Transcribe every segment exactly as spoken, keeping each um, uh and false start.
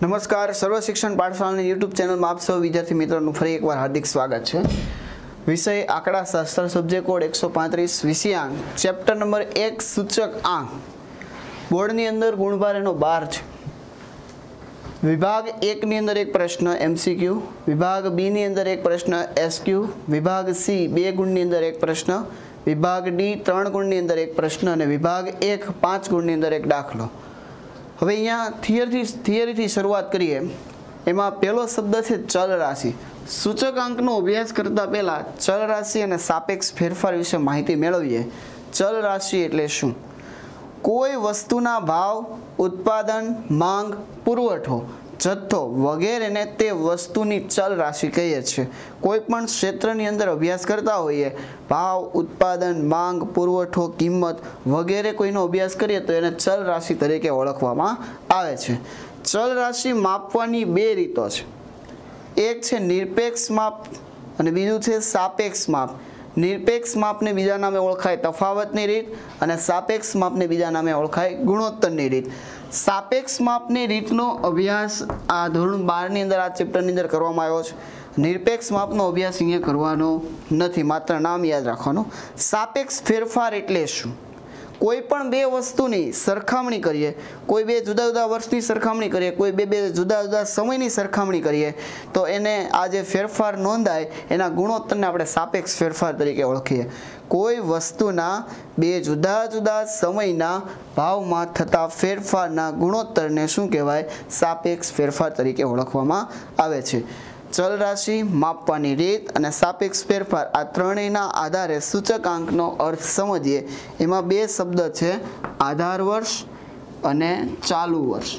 नमस्कार सर्व शिक्षण पाठशाला यूट्यूब चैनल में आप सब विद्यार्थी मित्रों फरी एक बार हार्दिक स्वागत है। विषय आंकड़ा शास्त्र सब्जेक्ट कोड एक सौ पैंतीस विषयांक चैप्टर नंबर एक सूचक आंक बोर्ड नी अंदर गुणभार एनो बार है। विभाग एक नी अंदर एक प्रश्न एमसीक्यू, विभाग बी नी अंदर एक प्रश्न एसक्यू, विभाग सी बे गुण नी अंदर एक प्रश्न, विभाग डी त्रण गुण नी अंदर एक प्रश्न और विभाग एक पांच गुण नी अंदर एक दाखलो। हवे अहींया थियरी थियरी थी शुरुआत करिए। एमां पहलो शब्द है चल राशि। सूचकांकनो अभ्यास करता पहला चल राशि और सापेक्ष फेरफार विषे माहिती मेळवीए। चल राशि एटले शुं? कोई वस्तुना भाव, उत्पादन, मांग, पुरवठो, जत्थो वगैरह ने ते वस्तुनी चल राशि कहीए छे। कोईपण क्षेत्रनी अंदर अभ्यास करता होईए, भाव, उत्पादन, मांग, पुरवठो, किंमत वगैरह कोईनो अभ्यास करीए तो एने चल राशि तरीके ओळखवामां आवे छे। चल राशि मापवानी बे रीतो छे। एक छे निरपेक्ष माप अने बीजुं छे सापेक्ष माप। निरपेक्ष मापने बीजा नामे ओळखाय तफावतनी रीत अने सापेक्ष मापने बीजा नामे ओळखाय गुणोत्तરની રીત। सापेक्ष मापनी રીતનો અભ્યાસ આ ધોરણ બાર ની અંદર આ ચેપ્ટરની અંદર કરવામાં આવ્યો છે। નિરપેક્ષ માપનો અભ્યાસ અહીંયા કરવાનો નથી, માત્ર નામ યાદ રાખવાનું। સાપેક્ષ ફેરફાર એટલે શું? कोई पण बे वस्तुनी सरखामणी करिए, कोई बे जुदा जुदा वर्षनी सरखामणी करिए, कोई बे बे जुदा जुदा समयनी सरखामणी करिए तो एने आ जे फेरफार नोंधाय एना गुणोत्तरने आपणे सापेक्ष फेरफार तरीके ओळखीए। कोई वस्तुना बे जुदा जुदा समयना भावमां थता फेरफारना गुणोत्तरने शुं कहेवाय? सापेक्ष फेरफार तरीके ओळखवामां आवे छे। चल राशि, मापवानी रीत अने सापेक्ष फेरफार आ त्रणेयना आधारे सूचकांकनो अर्थ समजीए। एमां बे शब्द छे आधार वर्ष अने चालू वर्ष।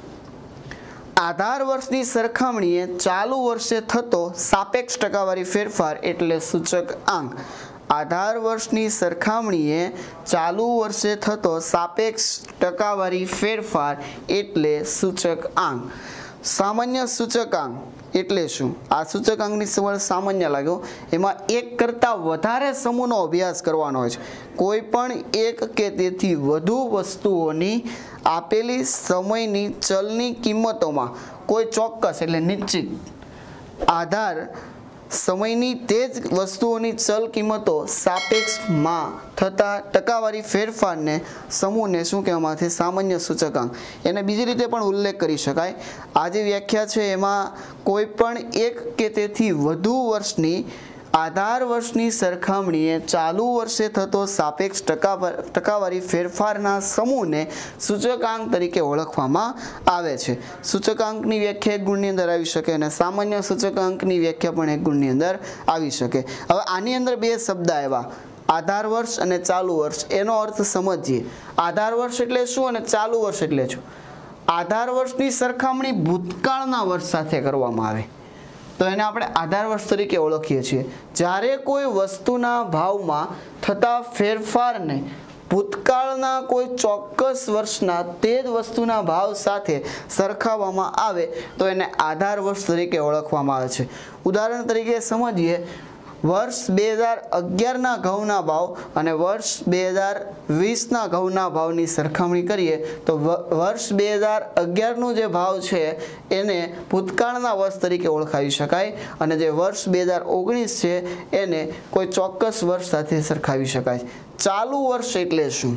आधार वर्षनी सरखामणीए चालू वर्षे थतो सापेक्ष टकावारी फेरफार एटले सूचक आंक। आधार वर्षनी सरखामणीए चालू वर्षे थतो सापेक्ष टकावारी फेरफार एटले सूचक आंक। सामान्य सूचकांक એટલે શું? આ સૂચકાંકની સવાલ સામાન્ય લાગ્યો। એમાં એક કરતા વધારે સમૂહનો અભ્યાસ કરવાનો હોય છે। કોઈ પણ એક કે તેથી વધુ વસ્તુઓની આપેલી સમયની ચલની કિંમતોમાં કોઈ ચોક્કસ એટલે નિશ્ચિત આધાર સમયની તે જ વસ્તુઓની ચલ કિંમતો સાપેક્ષમાં થતા ટકાવારી ફેરફારને સમૂહને શું કહેવામાં આવે છે? સામાન્ય સૂચકાંક। એને બીજી રીતે પણ ઉલ્લેખ કરી શકાય। આ જે વ્યાખ્યા છે એમાં કોઈ પણ એક કે તેથી વધુ વર્ષની आधार वर्षनी सरखामणीए चालू वर्षे थतो सापेक्ष टकावारी फेरफारना समूहने सूचकांक तरीके ओळखवामां आवे छे। सूचकांकनी व्याख्या एक गुणनी अंदर आवी शके अने सामान्य सूचकांकनी व्याख्या पण एक गुणनी अंदर आवी शके। हवे आनी अंदर बे शब्द आव्या, आधार वर्ष अने चालू वर्ष। एनो अर्थ समजीए। आधार वर्ष एटले शुं अने चालू वर्ष एटले शुं? आधार वर्षनी सरखामणी भूतकाळना वर्ष साथे करवामां आवे तो एने आपणे आधार वर्ष तरीके ओळखीए छीए। ज्यारे कोई वस्तुना भावमां थता फेरफारने भूतकाळना कोई चोक्कस वर्षना ते ज वस्तुना भाव साथे सरखाववामां आवे तो एने आधार वर्ष तरीके ओळखवामां आवे छे। उदाहरण तरीके समजीए, वर्ष बे हज़ार अगियार ना घऊना भाव अने वर्ष बे हज़ार वीस ना घऊना भावनी सरखामणी करीए तो वर्ष बे हज़ार अगियार नो जे भाव छे एने भूतकाळना वर्ष तरीके ओळखावी शकाय अने जे वर्ष बे हज़ार ओगनीस छे एने कोई चोक्कस वर्ष साथे सरखावी शकाय। चालू वर्ष एटले शुं?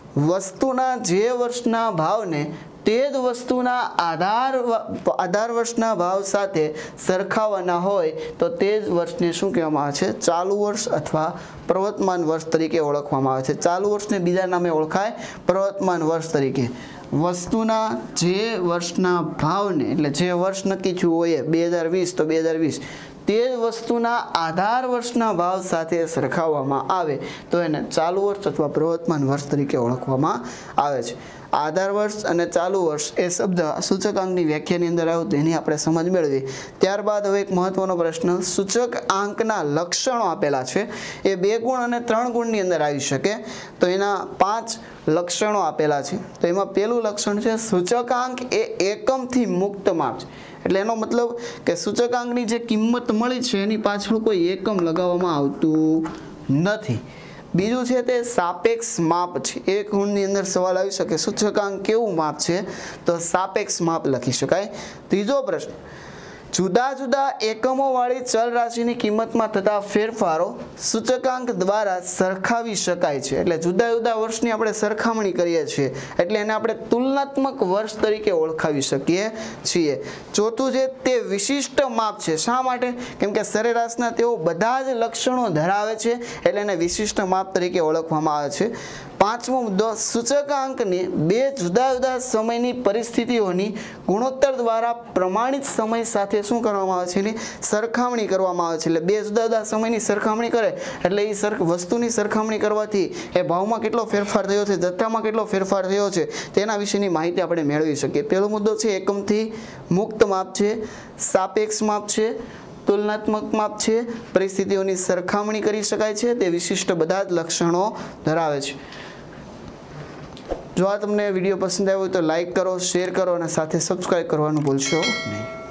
वस्तुना जे वर्षना भावने ते ज वस्तुना आधार आधार वर्षना भाव साथे सरखावाना होय तो ते ज वर्षने शुं कहेवामां आवे छे? चालू वर्ष अथवा प्रवर्तमान वर्ष तरीके ओळखवामां आवे छे। चालू वर्षने बीजा नामे ओळखाय प्रवर्तमान वर्ष तरीके। वस्तुना जे वर्षना भावने એટલે જે વર્ષ નક્કી થયું હોય બે હજાર વીસ તો બે હજાર વીસ તે વસ્તુના આધાર વર્ષના ભાવ સાથે સરખાવવામાં આવે તો એને ચાલુ વર્ષ અથવા પ્રવર્તમાન વર્ષ તરીકે ઓળખવામાં આવે છે। आधार वर्ष अने चालू वर्ष ए शब्द सूचकांकनी व्याख्यानी अंदर आव्यो तेनी आपणे समज मेळवी। त्यारबाद हवे एक महत्वनो प्रश्न, सूचकांकना लक्षणो आपेला छे ए बे गुण अने त्रण गुणनी अंदर आवी शके तो एना पांच लक्षणों आपेला छे। तो एमां पहेलुं लक्षण छे सूचकांक ए एकमथी मुक्त माप छे। એટલે એનો મતલબ કે સૂચકાંકની જે કિંમત મળી છે એની પાછળ કોઈ એકમ લગાવવામાં આવતું નથી। બીજું છે તે સાપેક્ષ માપ છે। એક ગુણની અંદર સવાલ આવી શકે સૂચકાંક કેવું માપ છે, તો સાપેક્ષ માપ લખી શકાય। ત્રીજો પ્રશ્ન, જુદા જુદા એકમો વાળી ચલ રાશિની કિંમતમાં થતા ફેરફારો સૂચકાંક દ્વારા સરખાવી શકાય છે। એટલે જુદા જુદા વર્ષની આપણે સરખામણી કરીએ છીએ એટલે એને આપણે તુલનાત્મક વર્ષ તરીકે ઓળખાવી શકીએ છીએ। ચોથું છે તે વિશિષ્ટ માપ છે। શા માટે? કેમ કે સરેરાશના તેઓ બધા જ લક્ષણો ધરાવે છે એટલે એને વિશિષ્ટ માપ તરીકે ઓળખવામાં આવે છે। પાંચમો મુદ્દો, સૂચકાંકને બે જુદા જુદા સમયની પરિસ્થિતિઓની ગુણોત્તર દ્વારા પ્રમાણિત સમય સાથે શું કરવામાં આવે છે, એની સરખામણી કરવામાં આવે છે। એટલે બે જુદા જુદા સમયની સરખામણી કરે એટલે એ સર વસ્તુની સરખામણી કરવાથી એ ભાવમાં કેટલો ફેરફાર થયો છે, જથ્થામાં કેટલો ફેરફાર થયો છે તેના વિશેની માહિતી આપણે મેળવી શકીએ। પહેલો મુદ્દો છે એકમથી મુક્ત માપ છે, સાપેક્ષ માપ છે, તુલનાત્મક માપ છે, પરિસ્થિતિઓની સરખામણી કરી શકાય છે, તે વિશિષ્ટ બધા જ લક્ષણો ધરાવે છે। જો આ તમને વિડીયો પસંદ આવ્યો હોય તો લાઈક કરો, શેર કરો અને સાથે સબસ્ક્રાઈબ કરવાનું ભૂલશો નહીં।